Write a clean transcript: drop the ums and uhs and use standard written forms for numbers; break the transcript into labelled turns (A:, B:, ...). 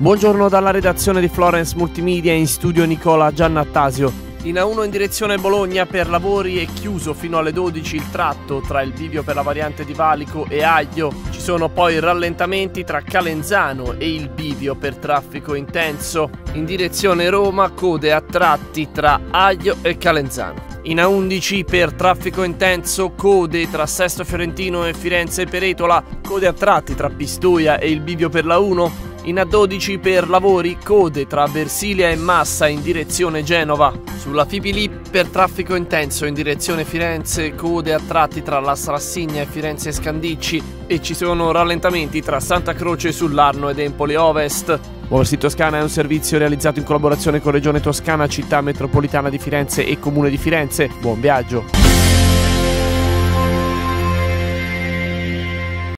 A: Buongiorno dalla redazione di Florence Multimedia, in studio Nicola Giannattasio. In A1 in direzione Bologna per lavori è chiuso fino alle 12 il tratto tra il bivio per la variante di Valico e Aglio. Ci sono poi rallentamenti tra Calenzano e il bivio per traffico intenso. In direzione Roma code a tratti tra Aglio e Calenzano. In A11 per traffico intenso code tra Sesto Fiorentino e Firenze Peretola, code a tratti tra Pistoia e il bivio per la 1. In A12 per lavori code tra Versilia e Massa in direzione Genova. Sulla Fipili per traffico intenso in direzione Firenze code a tratti tra la Strassigna e Firenze Scandicci e ci sono rallentamenti tra Santa Croce sull'Arno ed Empoli Ovest. Muoversi Toscana è un servizio realizzato in collaborazione con Regione Toscana, Città Metropolitana di Firenze e Comune di Firenze. Buon viaggio!